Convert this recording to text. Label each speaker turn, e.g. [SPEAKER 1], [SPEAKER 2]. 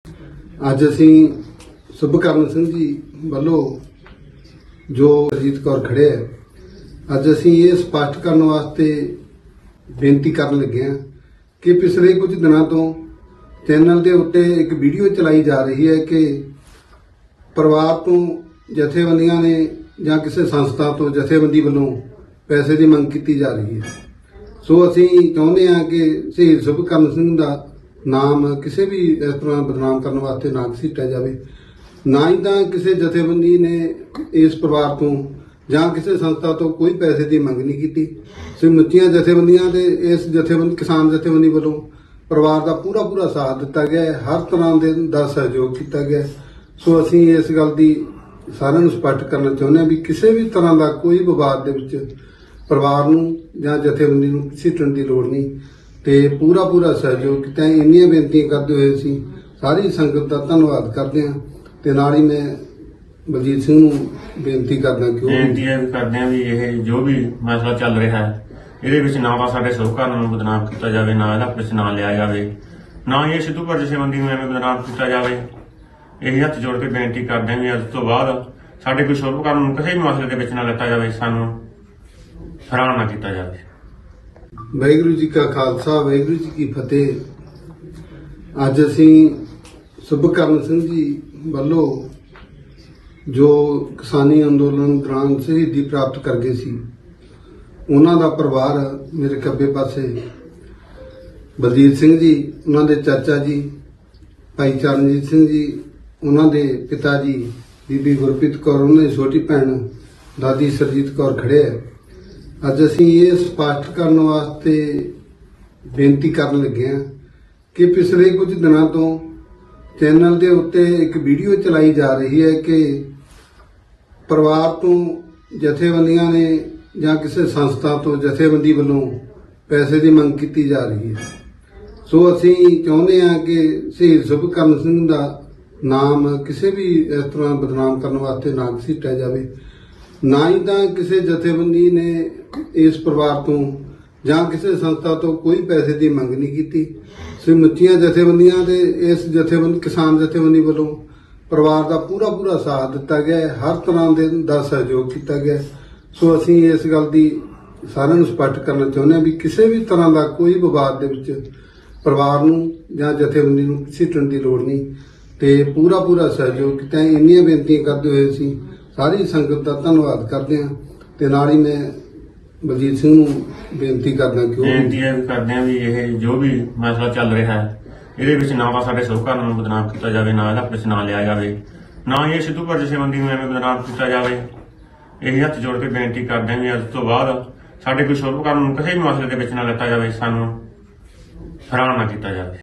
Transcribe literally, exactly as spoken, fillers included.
[SPEAKER 1] ਅੱਜ ਅਸੀਂ ਸੁਭਕਰਨ ਸਿੰਘ जी ਵੱਲੋਂ जो ਸਰਜੀਤ ਕੌਰ ਖੜੇ ਹੈ, ਅੱਜ ਅਸੀਂ ਇਹ ਸਪਸ਼ਟ ਕਰਨ ਵਾਸਤੇ ਬੇਨਤੀ ਕਰਨ ਲੱਗੇ ਹਾਂ ਕਿ ਪਿਛਲੇ ਕੁਝ ਦਿਨਾਂ ਤੋਂ ਚੈਨਲ ਦੇ ਉੱਤੇ ਇੱਕ ਵੀਡੀਓ ਚਲਾਈ ਜਾ ਰਹੀ ਹੈ ਕਿ ਪਰਿਵਾਰ ਤੋਂ ਜਥੇਬੰਦੀਆਂ ਨੇ ਜਾਂ ਕਿਸੇ ਸੰਸਥਾ ਤੋਂ ਜਥੇਬੰਦੀ ਵੱਲੋਂ ਪੈਸੇ ਦੀ ਮੰਗ ਕੀਤੀ ਜਾ ਰਹੀ ਹੈ। ਸੋ ਅਸੀਂ ਚਾਹੁੰਦੇ ਹਾਂ ਕਿ ਸ਼ਹੀਦ ਸੁਭਕਰਨ ਸਿੰਘ ਦਾ ਨਾਮ ਕਿਸੇ ਵੀ ਇਸ ਤਰ੍ਹਾਂ ਬਦਨਾਮ ਕਰਨ ਵਾਸਤੇ ਨਾ ਘਸੀਟਿਆ ਜਾਵੇ, ਨਾ ਹੀ ਤਾਂ ਕਿਸੇ ਜਥੇਬੰਦੀ ਨੇ ਇਸ ਪਰਿਵਾਰ ਤੋਂ ਜਾਂ ਕਿਸੇ ਸੰਸਥਾ ਤੋਂ ਕੋਈ ਪੈਸੇ ਦੀ ਮੰਗ ਨਹੀਂ ਕੀਤੀ। ਸਮੁੱਚੀਆਂ ਜਥੇਬੰਦੀਆਂ ਦੇ ਇਸ ਜਥੇਬੰਦੀ ਕਿਸਾਨ ਜਥੇਬੰਦੀ ਵੱਲੋਂ ਪਰਿਵਾਰ ਦਾ ਪੂਰਾ ਪੂਰਾ ਸਾਥ ਦਿੱਤਾ ਗਿਆ ਹੈ, ਹਰ ਤਰ੍ਹਾਂ ਦੇ ਦਾ ਸਹਿਯੋਗ ਕੀਤਾ ਗਿਆ। ਸੋ ਅਸੀਂ ਇਸ ਗੱਲ ਦੀ ਸਾਰਿਆਂ ਨੂੰ ਸਪਸ਼ਟ ਕਰਨਾ ਚਾਹੁੰਦੇ ਹਾਂ ਵੀ ਕਿਸੇ ਵੀ ਤਰ੍ਹਾਂ ਦਾ ਕੋਈ ਵਿਵਾਦ ਦੇ ਵਿੱਚ ਪਰਿਵਾਰ ਨੂੰ ਜਾਂ ਜਥੇਬੰਦੀ ਨੂੰ ਘਸੀਟਣ ਦੀ ਲੋੜ ਨਹੀਂ ਤੇ ਪੂਰਾ ਪੂਰਾ ਸਹਿਯੋਗ ਕੀਤਾ। ਇੰਨੀਆਂ ਬੇਨਤੀਆਂ ਕਰਦੇ ਹੋਏ ਅਸੀਂ ਸਾਰੀ ਸੰਗਤ ਦਾ ਧੰਨਵਾਦ ਕਰਦੇ ਹਾਂ ਤੇ ਨਾਲ ਹੀ ਮੈਂ ਬਲਜੀਤ ਸਿੰਘ ਨੂੰ ਬੇਨਤੀ ਕਰਦਾ ਕਿ
[SPEAKER 2] ਬੇਨਤੀ ਕਰਦੇ ਹਾਂ ਵੀ ਇਹ ਜੋ ਵੀ ਮਸਲਾ ਚੱਲ ਰਿਹਾ ਹੈ ਇਹਦੇ ਵਿੱਚ ਨਾ ਤਾਂ ਸਾਡੇ ਸੁਭਕਰਨ ਨੂੰ ਬਦਨਾਮ ਕੀਤਾ ਜਾਵੇ, ਨਾ ਇਹਦਾ ਕੁਛ ਨਾਂ ਲਿਆ ਜਾਵੇ, ਨਾ ਹੀ ਇਹ ਸਿੱਧੂਪੁਰ ਜਥੇਬੰਦੀ ਨੂੰ ਐਵੇਂ ਬਦਨਾਮ ਕੀਤਾ ਜਾਵੇ। ਇਹ ਹੱਥ ਜੋੜ ਕੇ ਬੇਨਤੀ ਕਰਦੇ ਹਾਂ ਵੀ ਅੱਜ ਤੋਂ ਬਾਅਦ ਸਾਡੇ ਕੋਈ ਸੁਭਕਰਨ ਨੂੰ ਕਿਸੇ ਵੀ ਮਸਲੇ ਦੇ ਵਿੱਚ ਨਾ ਲਿੱਤਾ ਜਾਵੇ, ਸਾਨੂੰ ਹੈਰਾਨ ਨਾ ਕੀਤਾ ਜਾਵੇ।
[SPEAKER 1] ਵਾਹਿਗੁਰੂ ਜੀ ਕਾ ਖਾਲਸਾ, ਵਾਹਿਗੁਰੂ ਜੀ ਕੀ ਫਤਿਹ। ਅੱਜ ਅਸੀਂ ਸੁਭਕਰਨ ਸਿੰਘ जी ਵੱਲੋਂ ਜੋ ਕਿਸਾਨੀ ਅੰਦੋਲਨ ਦੌਰਾਨ ਸ਼ਹੀਦੀ ਪ੍ਰਾਪਤ ਕਰ ਗਏ ਸੀ, ਉਹਨਾਂ ਦਾ ਪਰਿਵਾਰ ਮੇਰੇ ਖੱਬੇ ਪਾਸੇ ਬਲਜੀਤ ਸਿੰਘ जी, ਉਹਨਾਂ ਦੇ ਚਾਚਾ ਜੀ ਭਾਈ ਚਰਨਜੀਤ ਸਿੰਘ जी, ਉਹਨਾਂ ਦੇ ਪਿਤਾ ਜੀ ਬੀਬੀ ਗੁਰਪ੍ਰੀਤ ਕੌਰ, ਉਹਨਾਂ ਦੀ ਛੋਟੀ ਭੈਣ ਦਾਦੀ ਸਰਜੀਤ ਕੌਰ ਖੜੇ ਹੈ। ਅੱਜ ਅਸੀਂ ਇਹ ਸਪਸ਼ਟ ਕਰਨ ਵਾਸਤੇ ਬੇਨਤੀ ਕਰਨ ਲੱਗੇ ਹਾਂ ਕਿ ਪਿਛਲੇ ਕੁਝ ਦਿਨਾਂ ਤੋਂ ਚੈਨਲ ਦੇ ਉੱਤੇ ਇੱਕ ਵੀਡੀਓ ਚਲਾਈ ਜਾ ਰਹੀ ਹੈ ਕਿ ਪਰਿਵਾਰ ਤੋਂ ਜਥੇਬੰਦੀਆਂ ਨੇ ਜਾਂ ਕਿਸੇ ਸੰਸਥਾ ਤੋਂ ਜਥੇਬੰਦੀ ਵੱਲੋਂ ਪੈਸੇ ਦੀ ਮੰਗ ਕੀਤੀ ਜਾ ਰਹੀ ਹੈ। ਸੋ ਅਸੀਂ ਚਾਹੁੰਦੇ ਹਾਂ ਕਿ ਸ਼ਹੀਦ ਸੁਭਕਰਨ ਸਿੰਘ ਦਾ ਨਾਮ ਕਿਸੇ ਵੀ ਇਸ ਤਰ੍ਹਾਂ ਬਦਨਾਮ ਕਰਨ ਵਾਸਤੇ ਨਾ ਘਸੀਟਿਆ ਜਾਵੇ, ਨਾ ਹੀ ਤਾਂ ਕਿਸੇ ਜਥੇਬੰਦੀ ਨੇ ਇਸ ਪਰਿਵਾਰ ਤੋਂ ਜਾਂ ਕਿਸੇ ਸੰਸਥਾ ਤੋਂ ਕੋਈ ਪੈਸੇ ਦੀ ਮੰਗ ਨਹੀਂ ਕੀਤੀ। ਸਮੁੱਚੀਆਂ ਜਥੇਬੰਦੀਆਂ ਦੇ ਇਸ ਜਥੇਬੰਦੀ ਕਿਸਾਨ ਜਥੇਬੰਦੀ ਵੱਲੋਂ ਪਰਿਵਾਰ ਦਾ ਪੂਰਾ ਪੂਰਾ ਸਾਥ ਦਿੱਤਾ ਗਿਆ ਹੈ, ਹਰ ਤਰ੍ਹਾਂ ਦੇ ਦਾ ਸਹਿਯੋਗ ਕੀਤਾ ਗਿਆ। ਸੋ ਅਸੀਂ ਇਸ ਗੱਲ ਦੀ ਸਾਰਿਆਂ ਨੂੰ ਸਪਸ਼ਟ ਕਰਨਾ ਚਾਹੁੰਦੇ ਹਾਂ ਵੀ ਕਿਸੇ ਵੀ ਤਰ੍ਹਾਂ ਦਾ ਕੋਈ ਵਿਵਾਦ ਦੇ ਵਿੱਚ ਪਰਿਵਾਰ ਨੂੰ ਜਾਂ ਜਥੇਬੰਦੀ ਨੂੰ ਘਸੀਟਣ ਦੀ ਲੋੜ ਨਹੀਂ ਤੇ ਪੂਰਾ ਪੂਰਾ ਸਹਿਯੋਗ ਕੀਤਾ। ਇੰਨੀਆਂ ਬੇਨਤੀਆਂ ਕਰਦੇ ਹੋਏ ਅਸੀਂ ਸਾਰੀ ਸੰਗਤ ਦਾ ਧੰਨਵਾਦ ਕਰਦੇ ਹਾਂ ਤੇ ਨਾਲ ਹੀ ਮੈਂ ਬਲਜੀਤ ਸਿੰਘ ਨੂੰ ਬੇਨਤੀ ਕਰਦਾ ਕਿ
[SPEAKER 2] ਬੇਨਤੀ ਕਰਦੇ ਹਾਂ ਵੀ ਇਹ ਜੋ ਵੀ ਮਸਲਾ ਚੱਲ ਰਿਹਾ ਹੈ ਇਹਦੇ ਵਿੱਚ ਨਾ ਤਾਂ ਸਾਡੇ ਸੁਭਕਰਨ ਨੂੰ ਬਦਨਾਮ ਕੀਤਾ ਜਾਵੇ, ਨਾ ਇਹਦਾ ਕੁਛ ਨਾਂ ਲਿਆ ਜਾਵੇ, ਨਾ ਹੀ ਇਹ ਸਿੱਧੂਪੁਰ ਜਥੇਬੰਦੀ ਨੂੰ ਐਵੇਂ ਬਦਨਾਮ ਕੀਤਾ ਜਾਵੇ। ਇਹ ਹੱਥ ਜੋੜ ਕੇ ਬੇਨਤੀ ਕਰਦੇ ਹਾਂ ਵੀ ਅੱਜ ਤੋਂ ਬਾਅਦ ਸਾਡੇ ਕੋਈ ਸੁਭਕਰਨ ਨੂੰ ਕਿਸੇ ਵੀ ਮਸਲੇ ਦੇ ਵਿੱਚ ਨਾ ਲਿੱਤਾ ਜਾਵੇ, ਸਾਨੂੰ ਹੈਰਾਨ ਨਾ ਕੀਤਾ ਜਾਵੇ।